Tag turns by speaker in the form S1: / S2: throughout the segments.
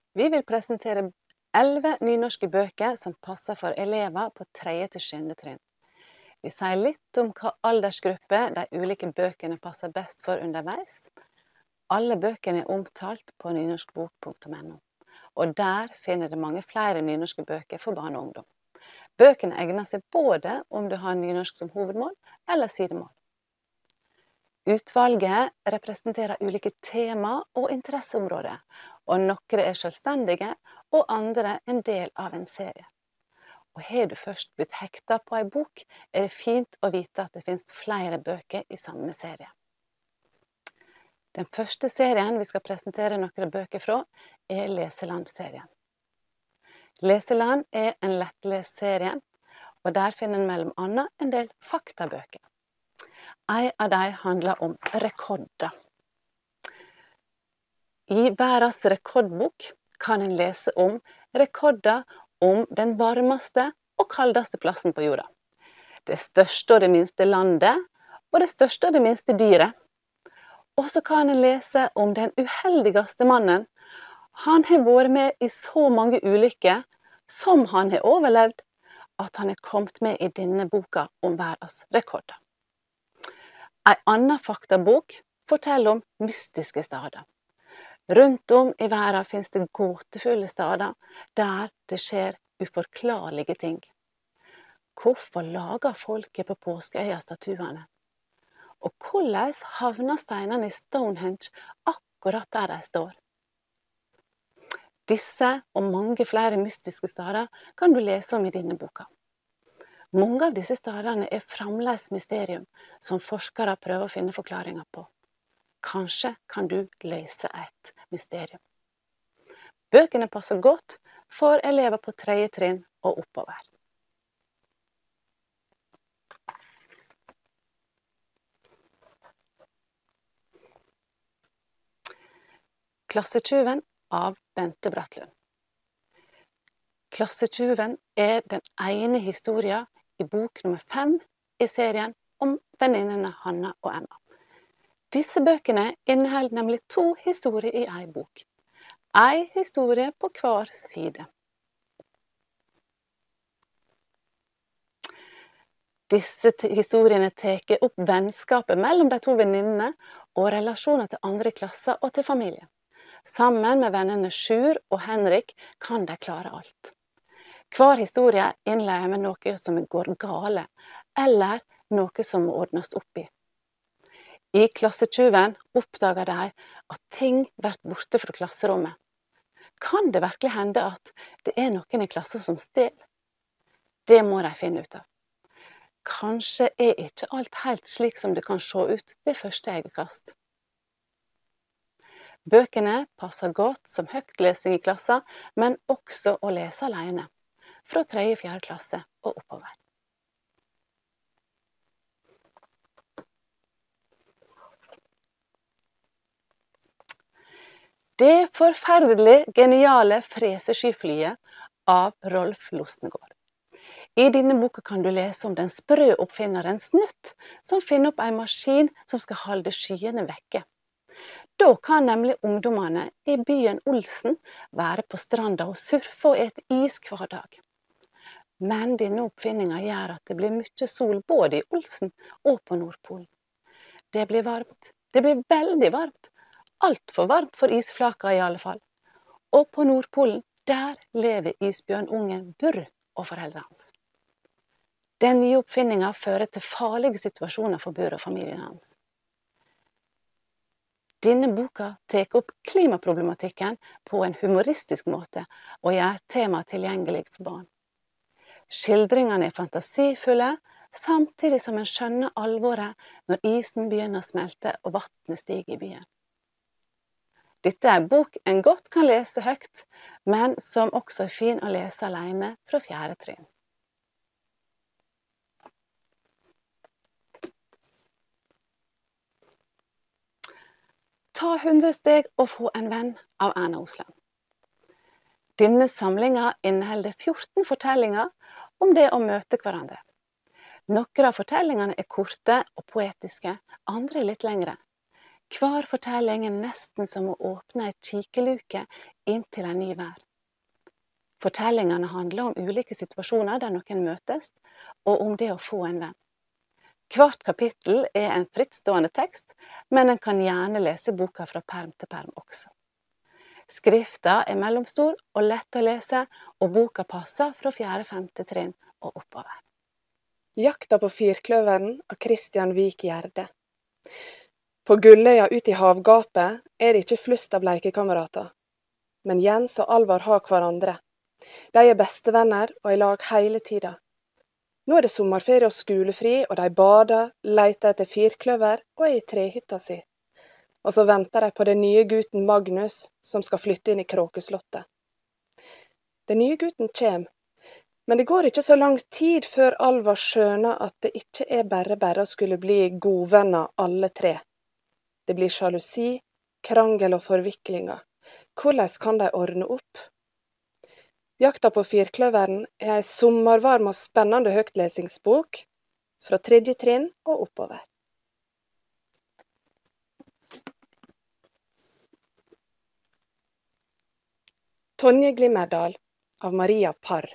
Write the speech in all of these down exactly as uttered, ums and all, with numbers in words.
S1: Vi vil presentere elleve nynorske bøker som passer for elever på tredje til sjuende trinn. Vi sier litt om hva aldersgruppe de ulike bøkene passer best for underveis. Alle bøkene er omtalt på nynorskbok punktum no, og der finner det mange flere nynorske bøker for barn og ungdom. Bøkene egner seg både om du har nynorsk som hovedmål eller sidemål. Utvalget representerer ulike tema og interesseområder, og noen er selvstendige, og andre en del av en serie. Og har du først blitt hektet på en bok, er det fint å vite at det finnes flere bøker i samme serie. Den første serien vi skal presentere noen bøker fra, er Leseland-serien. Leseland er en lettlest serie, og der finner en mellom annet en del faktabøker. En av dem handler om rekorder. I verdens rekordbok kan en lese om rekorder om den varmeste og kaldeste plassen på jorda. Det største og det minste landet, og det største og det minste dyret. Og så kan en lese om den uheldigste mannen. Han har vært med i så mange ulykker som han har overlevd, at han er kommet med i denne boka om verdens rekorder. En annen faktabok forteller om mystiske steder. Rundt om i verden finnes det gåtefulle steder der det skjer uforklarlige ting. Hvorfor lager folket på Påskeøya statuene? Og hvordan havner steinene i Stonehenge akkurat der de står? Disse og mange flere mystiske steder kan du lese om i denne boka. Mange av disse stedene er fremdeles mysterium som forskere prøver å finne forklaringer på. Kanskje kan du løse et mysterium. Bøkene passer godt for elever på tredje trinn og oppover. Klassetjuven av Bente Bratthlund. Klassetjuven er den ene historien i bok nummer fem i serien om venninnene Hanna og Emma. Disse bøkene inneholder nemlig to historier i en bok. En historie på hver side. Disse historiene teker opp vennskapet mellom de to venninnene og relasjoner til andre klasser og til familie. Sammen med vennene Sjur og Henrik kan de klare alt. Hver historie innleder med noe som går gale, eller noe som må ordnes opp i. I Klassetjuven oppdager de at ting blir borte fra klasserommet. Kan det virkelig hende at det er noen i klassen som stjeler? Det må de finne ut av. Kanskje er ikke alt helt slik som det kan se ut ved første øyekast. Bøkene passer godt som høytlesing i klassen, men også å lese alene, fra tredje og fjerde klasse og oppover. Det forferdelig geniale freseskyflyet av Rolf Losnegård. I denne boka kan du lese om den sprø oppfinneren Snutt, som finner opp en maskin som skal holde skyene vekke. Da kan nemlig ungdommene i byen Olsen være på stranda og surfe og ete is hver dag. Men denne oppfinningen gjør at det blir mye sol både i Olsen og på Nordpolen. Det blir varmt. Det blir veldig varmt. Alt for varmt for isflaka i alle fall. Og på Nordpolen, der lever isbjørnungen Burr og foreldrene hans. Den nye oppfinningen fører til farlige situasjoner for Burr og familien hans. Denne boka tar opp klimaproblematikken på en humoristisk måte og gjør temaet tilgjengelig for barn. Skildringene er fantasifulle, samtidig som en skjønner alvoret når isen begynner å smelte og vannet stiger i byen. Dette er en bok en godt kan lese høyt, men som også er fin å lese alene fra fjerde trinn. Ta hundre steg og få en venn av Erna Osland. Denne samlingen inneholder fjorten fortellinger om det å møte hverandre. Noen av fortellingene er korte og poetiske, andre litt lengre. Hver fortelling er nesten som å åpne et kikeluke inntil en ny vær. Fortellingene handler om ulike situasjoner der noen møtes, og om det å få en venn. Hvert kapittel er en frittstående tekst, men en kan gjerne lese boka fra perm til perm også. Skrifta er mellomstor og lett å lese, og boka passer fra fjerde femte trinn og oppover.
S2: Jakta på firkløveren av Christian Vik Gjerde. På Gulløya ut i havgapet er det ikke flust av lekekamerater. Men Jens og Alvar har hverandre. De er bestevenner og i lag hele tida. Nå er det sommerferie og skolefri, og de bader, leter etter firkløver og er i trehytta si. Og så venter de på den nye gutten Magnus, som skal flytte inn i Kråkeslottet. Den nye gutten kjem, men det går ikke så lang tid før Alvar skjønner at det ikke er bare bare å skulle bli godvenner alle tre. Det blir sjalusi, krangel og forviklinger. Hvordan kan de ordne opp? Jakta på firkløveren er en sommervarm og spennende høytlesingsbok fra tredje trinn og oppover. Tonje Glimmerdal av Maria Parr.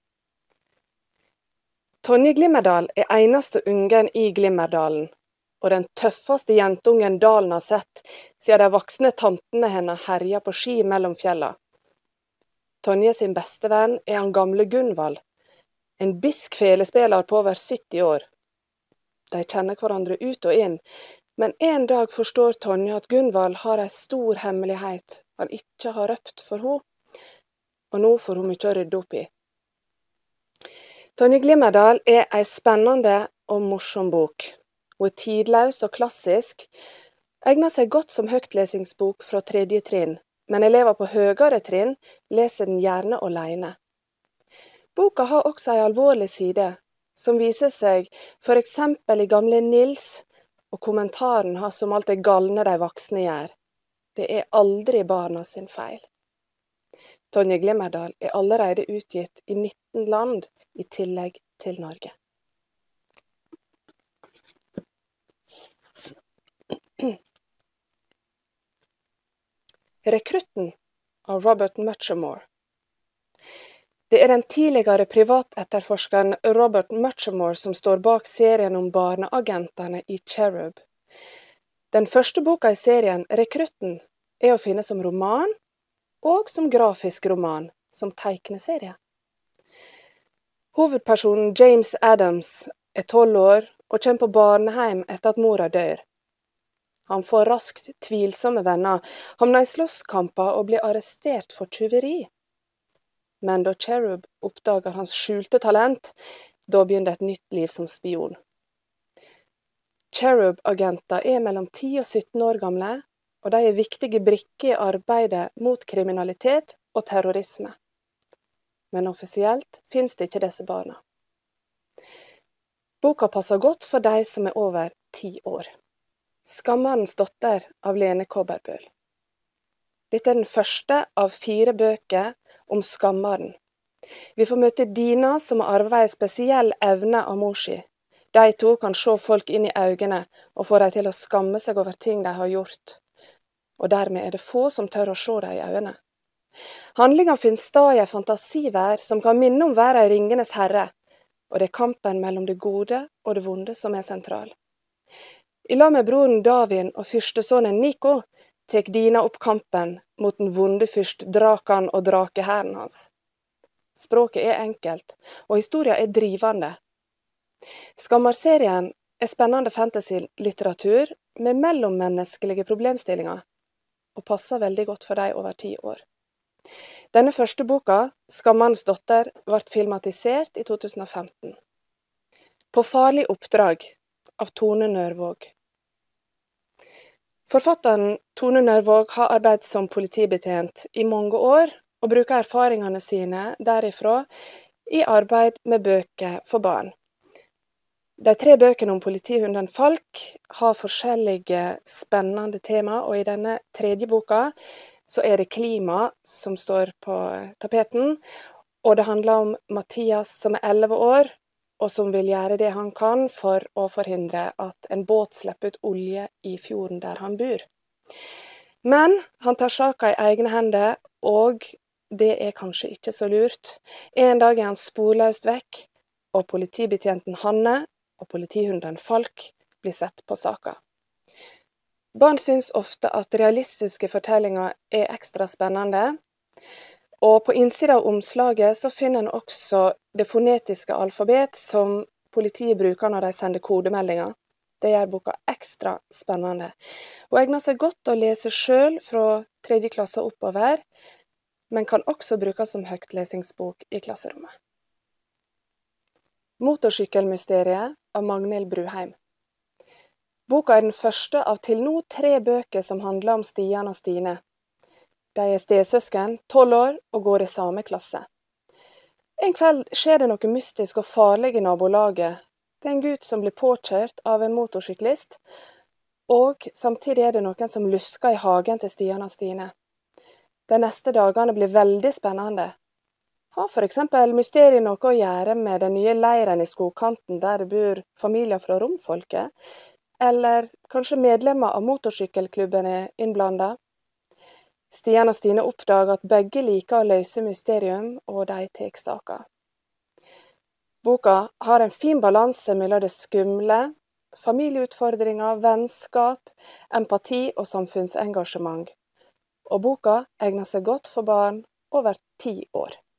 S2: Tonje Glimmerdal er eneste ungen i Glimmerdalen, og den tøffeste jentungen dalen har sett siden de voksne tantene henne herja på ski mellom fjella. Tonje sin beste venn er han gamle Gunvald, en bisk felespiller på over sytti år. De kjenner hverandre ut og inn, men en dag forstår Tonje at Gunvald har en stor hemmelighet han ikke har røpt for henne, og nå får hun mye å rydde opp i. Tonje Glimmerdal er en spennende og morsom bok. Hun er tidløs og klassisk, egner seg godt som høytlesingsbok fra tredje trinn, men elever på høyere trinn leser den gjerne alene. Boka har også en alvorlig side, som viser seg for eksempel i gamle Nils, og kommentaren har som alt det galne de voksne gjør. Det er aldri barna sin feil. Tonje Glimmerdal er allerede utgitt i nitten land, i tillegg til Norge. Rekrutten av Robert Muchamore. Det er den tidligere privatetterforskeren Robert Muchamore som står bak serien om barneagentene i Cherub. Den første boka i serien, Rekrutten, er å finne som roman, og som grafisk roman, som tegneserie. Hovedpersonen James Adams er tolv år og kommer på barneheim etter at mora dør. Han får raskt tvilsomme venner, havner i slåsskamper og blir arrestert for tyveri. Men da Cherub oppdager hans skjulte talent, da begynner et nytt liv som spion. Cherub-agenter er mellom ti og sytten år gamle, og de er viktige brikker i arbeidet mot kriminalitet og terrorisme. Men offisielt finnes det ikke disse barna. Boka passer godt for de som er over ti år. Skammerens datter av Lene Kobberbøl. Dette er den første av fire bøker om skammeren. Vi får møte Dina som har arvet en spesiell evne av mor si. De to kan se folk inn i øynene og få dem til å skamme seg over ting de har gjort. Og dermed er det få som tør å se dem i øynene. Handlingen finner sted i en fantasivær som kan minne om være i Ringenes herre, og det er kampen mellom det gode og det vonde som er sentral. I lag med broren Davin og fyrstesonen Nico tek Dina opp kampen mot den vonde fyrst Drakan og drakehæren hans. Språket er enkelt, og historien er drivende. Skammer-serien er spennende fantasy-litteratur med mellommenneskelige problemstillinger, og passer veldig godt for deg over ti år. Denne første boka, Skammerens datter, ble filmatisert i to tusen og femten. På farlig oppdrag av Tone Nørvåg. Forfatteren Tone Nørvåg har arbeidet som politibetjent i mange år, og bruker erfaringene sine derifra i arbeid med bøker for barn. De tre bøkene om politihunden Falk har forskjellige spennende tema, og i denne tredje boka så er det klima som står på tapeten, og det handler om Mathias som er elleve år, og som vil gjøre det han kan for å forhindre at en båt slipper ut olje i fjorden der han bor. Men han tar saken i egne hender og det er kanskje ikke så lurt. En dag er han sporløst vekk, og politibetjenten Hanne og politihunden Falk blir sett på saka. Barn syns ofte at realistiske fortellinger er ekstra spennende, og på innsida av omslaget så finner en også det fonetiske alfabet som politiet bruker når de sender kodemeldinger. Det gjør boka ekstra spennende, og egner seg godt å lese selv fra tredje klasse oppover, men kan også brukes som høytlesingsbok i klasserommet. Motorsykkelmysteriet av Magnhild Bruheim. Boka er den første av til nå tre bøker som handler om Stian og Stine. De er stesøsken, tolv år og går i samme klasse. En kveld skjer det noe mystisk og farlig i nabolaget. Det er en gutt som blir påkjørt av en motorsyklist, og samtidig er det noen som lusker i hagen til Stian og Stine. De neste dagene blir veldig spennende. Har for eksempel mysteriet noe å gjøre med den nye leiren i skogkanten der det bor familier fra romfolket, eller kanskje medlemmer av motorsykkelklubben er innblandet? Stian og Stine oppdager at begge liker å løse mysterium, og de tar saka. Boka har en fin balanse mellom det skumle, familieutfordringer, vennskap, empati og samfunnsengasjement. Og boka egner seg godt for barn over ti år.